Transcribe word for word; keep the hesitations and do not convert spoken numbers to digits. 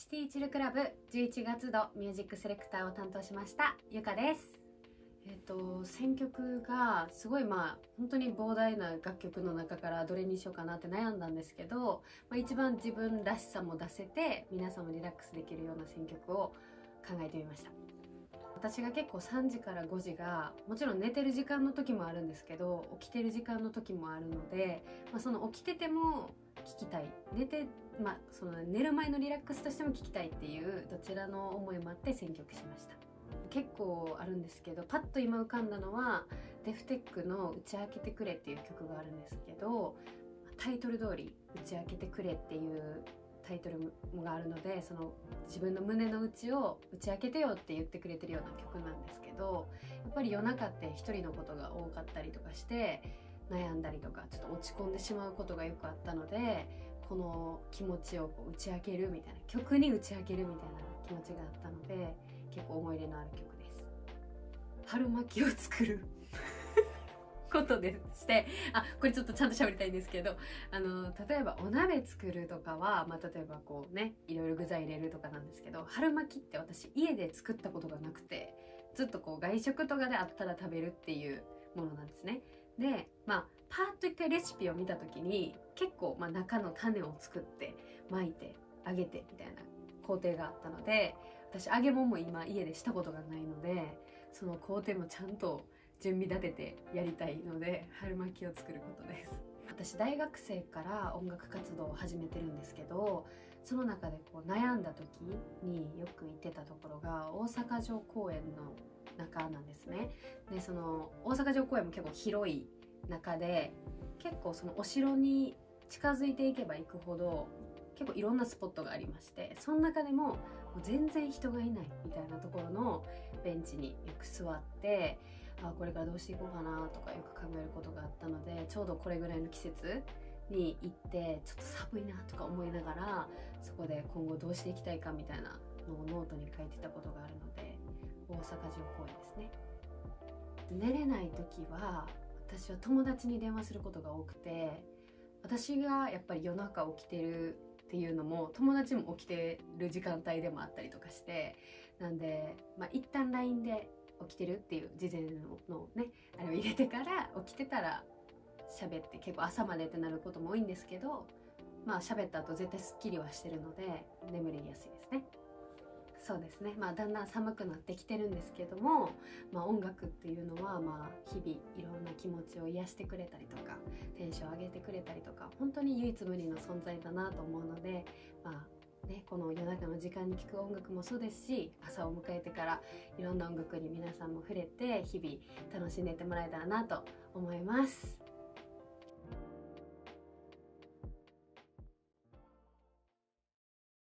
シティチルクラブじゅういちがつ度ミュージックセレクターを担当しましたゆかです。えっと選曲がすごいまあ本当に膨大な楽曲の中からどれにしようかなって悩んだんですけど、まあ、一番自分らしさも出せて皆さんもリラックスできるような選曲を考えてみました。私が結構さんじからごじがもちろん寝てる時間の時もあるんですけど起きてる時間の時もあるので、まあ、その起きてても聴きたい寝て、まあ、その寝る前のリラックスとしても聴きたいっていうどちらの思いもあって選曲しました。結構あるんですけどパッと今浮かんだのはデフテックの「打ち明けてくれ」っていう曲があるんですけど、タイトル通り「打ち明けてくれ」っていうタイトルがあるので、その自分の胸の内を打ち明けてよって言ってくれてるような曲なんですけど、やっぱり夜中って一人のことが多かったりとかして悩んだりとかちょっと落ち込んでしまうことがよくあったので、この気持ちをこう打ち明けるみたいな曲に打ち明けるみたいな気持ちがあったので結構思い入れのある曲です。春巻きを作ることでして、あ、これちょっとちゃんと喋りたいんですけど、あの例えばお鍋作るとかは、まあ、例えばこうねいろいろ具材入れるとかなんですけど、春巻きって私家で作ったことがなくて、ずっとこう外食とかであったら食べるっていうものなんですね。でまあパーッと一回レシピを見た時に結構、まあ、中の種を作って巻いて揚げてみたいな工程があったので、私揚げ物も今家でしたことがないのでその工程もちゃんと準備立ててやりたいので春巻きを作ることです。私大学生から音楽活動を始めてるんですけど、その中でこう悩んだ時によく行ってたところが大阪城公園の中なんですね。でその大阪城公園も結構広い中で結構そのお城に近づいていけば行くほど結構いろんなスポットがありまして、その中でももう全然人がいないみたいなところのベンチによく座って、あこれからどうしていこうかなとかよく考えることがあったので、ちょうどこれぐらいの季節に行ってちょっと寒いなとか思いながらそこで今後どうしていきたいかみたいなのをノートに書いてたことがあるので、大阪城公園ですね。寝れない時は私は友達に電話することが多くて、私がやっぱり夜中起きてるっていうのも友達も起きてる時間帯でもあったりとかして、なんで、まあ、一旦 ライン で起きてるっていう事前のねあれを入れてから起きてたら喋って結構朝までってなることも多いんですけど、まあ喋った後絶対すっきりはしてるので眠りやすいですね。そうですね、まあ、だんだん寒くなってきてるんですけども、まあ、音楽っていうのはまあ日々いろんな気持ちを癒してくれたりとかテンション上げてくれたりとか本当に唯一無二の存在だなと思うので、まあね、この夜中の時間に聴く音楽もそうですし、朝を迎えてからいろんな音楽に皆さんも触れて日々楽しんでいってもらえたらなと思います。